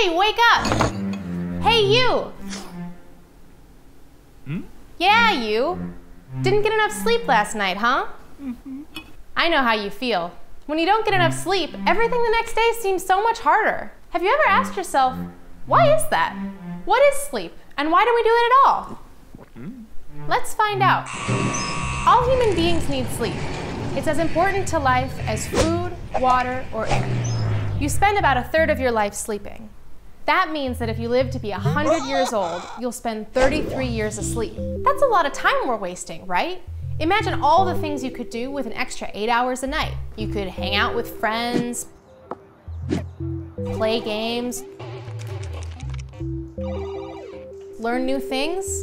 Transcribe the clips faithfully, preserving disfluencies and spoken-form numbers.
Hey, wake up! Hey, you! Hmm? Yeah, you. Didn't get enough sleep last night, huh? Mm-hmm. I know how you feel. When you don't get enough sleep, everything the next day seems so much harder. Have you ever asked yourself, why is that? What is sleep, and why do we do it at all? Hmm? Let's find out. All human beings need sleep. It's as important to life as food, water, or air. You spend about a third of your life sleeping. That means that if you live to be one hundred years old, you'll spend thirty-three years asleep. That's a lot of time we're wasting, right? Imagine all the things you could do with an extra eight hours a night. You could hang out with friends, play games, learn new things.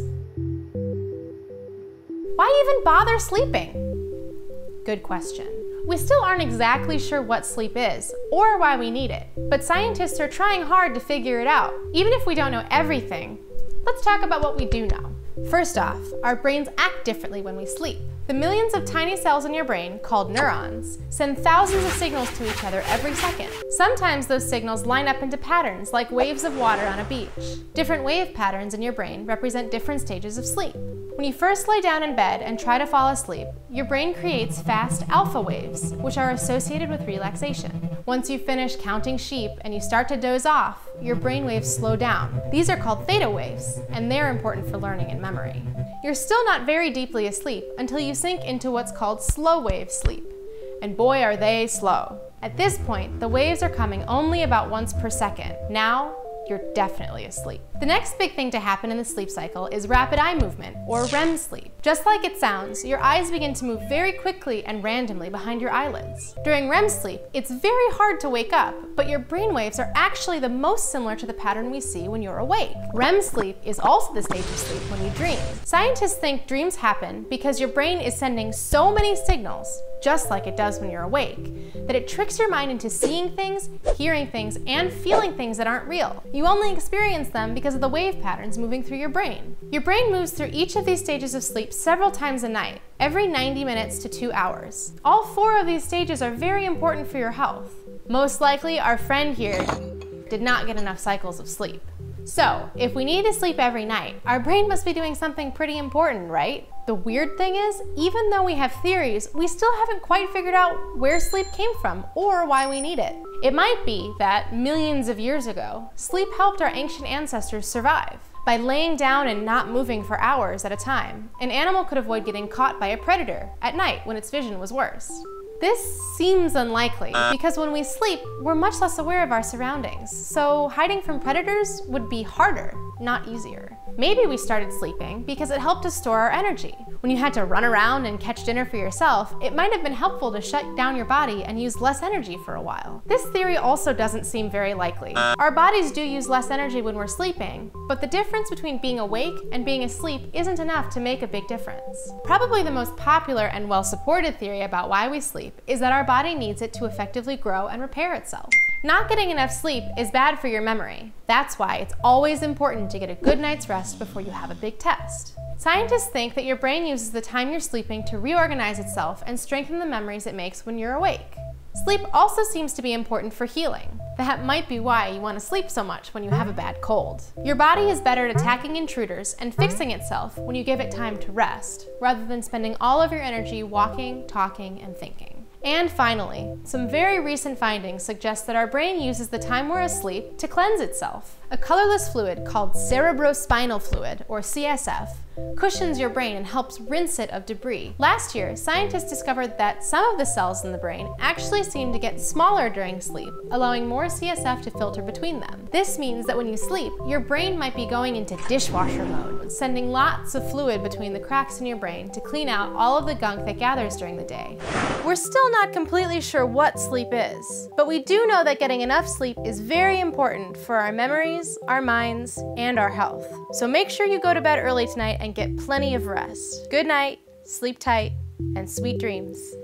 Why even bother sleeping? Good question. We still aren't exactly sure what sleep is or why we need it, but scientists are trying hard to figure it out. Even if we don't know everything, let's talk about what we do know. First off, our brains act differently when we sleep. The millions of tiny cells in your brain, called neurons, send thousands of signals to each other every second. Sometimes those signals line up into patterns like waves of water on a beach. Different wave patterns in your brain represent different stages of sleep. When you first lay down in bed and try to fall asleep, your brain creates fast alpha waves, which are associated with relaxation. Once you finish counting sheep and you start to doze off, your brain waves slow down. These are called theta waves, and they're important for learning and memory. You're still not very deeply asleep until you sink into what's called slow wave sleep. And boy, are they slow. At this point, the waves are coming only about once per second. Now, you're definitely asleep. The next big thing to happen in the sleep cycle is rapid eye movement, or R E M sleep. Just like it sounds, your eyes begin to move very quickly and randomly behind your eyelids. During R E M sleep, it's very hard to wake up, but your brainwaves are actually the most similar to the pattern we see when you're awake. R E M sleep is also the stage of sleep when you dream. Scientists think dreams happen because your brain is sending so many signals, just like it does when you're awake, that it tricks your mind into seeing things, hearing things, and feeling things that aren't real. You only experience them because of the wave patterns moving through your brain. Your brain moves through each of these stages of sleep several times a night, every ninety minutes to two hours. All four of these stages are very important for your health. Most likely, our friend here did not get enough cycles of sleep. So, if we need to sleep every night, our brain must be doing something pretty important, right? The weird thing is, even though we have theories, we still haven't quite figured out where sleep came from or why we need it. It might be that millions of years ago, sleep helped our ancient ancestors survive. By laying down and not moving for hours at a time, an animal could avoid getting caught by a predator at night when its vision was worse. This seems unlikely because when we sleep, we're much less aware of our surroundings, so hiding from predators would be harder, not easier. Maybe we started sleeping because it helped us store our energy. When you had to run around and catch dinner for yourself, it might have been helpful to shut down your body and use less energy for a while. This theory also doesn't seem very likely. Our bodies do use less energy when we're sleeping, but the difference between being awake and being asleep isn't enough to make a big difference. Probably the most popular and well-supported theory about why we sleep is that our body needs it to effectively grow and repair itself. Not getting enough sleep is bad for your memory. That's why it's always important to get a good night's rest before you have a big test. Scientists think that your brain uses the time you're sleeping to reorganize itself and strengthen the memories it makes when you're awake. Sleep also seems to be important for healing. That might be why you want to sleep so much when you have a bad cold. Your body is better at attacking intruders and fixing itself when you give it time to rest, rather than spending all of your energy walking, talking, and thinking. And finally, some very recent findings suggest that our brain uses the time we're asleep to cleanse itself. A colorless fluid called cerebrospinal fluid, or C S F, cushions your brain and helps rinse it of debris. Last year, scientists discovered that some of the cells in the brain actually seem to get smaller during sleep, allowing more C S F to filter between them. This means that when you sleep, your brain might be going into dishwasher mode, sending lots of fluid between the cracks in your brain to clean out all of the gunk that gathers during the day. We're still not completely sure what sleep is, but we do know that getting enough sleep is very important for our memories, our minds, and our health. So make sure you go to bed early tonight and get plenty of rest. Good night, sleep tight, and sweet dreams.